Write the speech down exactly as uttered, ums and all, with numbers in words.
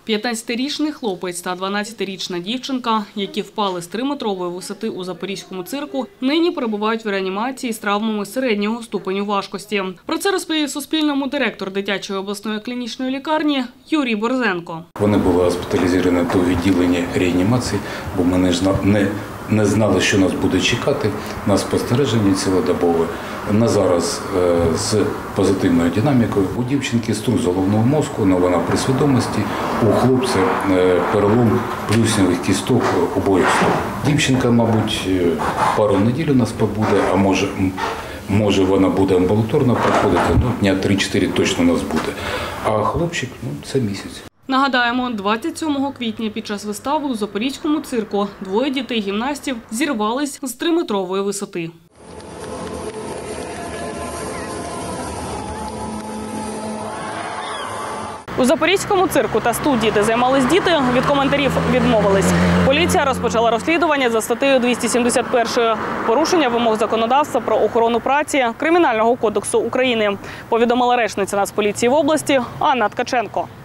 п'ятнадцятирічний хлопець та дванадцятирічна дівчинка, які впали з триметрової висоти у Запорізькому цирку, нині перебувають в реанімації з травмами середнього ступеню важкості. Про це розповів Суспільному директор дитячої обласної клінічної лікарні Юрій Борзенко. Вони були госпіталізовані до відділення реанімації, бо ми не знали, не знали, що нас буде чекати на спостереженні цілодобове. На зараз з позитивною динамікою. У дівчинки струс головного мозку, але вона при свідомості. У хлопця перелом плюсневих кісток обох стоп. Дівчинка, мабуть, пару неділь у нас побуде, а може, може вона буде амбулаторно проходити, ну, дня три-чотири точно у нас буде. А хлопчик, ну, це місяць. Нагадаємо, двадцять сьомого квітня під час вистави у Запорізькому цирку двоє дітей-гімнастів зірвались з триметрової висоти. У Запорізькому цирку та студії, де займались діти, від коментарів відмовились. Поліція розпочала розслідування за статтею двісті сімдесят першої «Порушення вимог законодавства про охорону праці» Кримінального кодексу України, повідомила речниця Нацполіції в області Анна Ткаченко.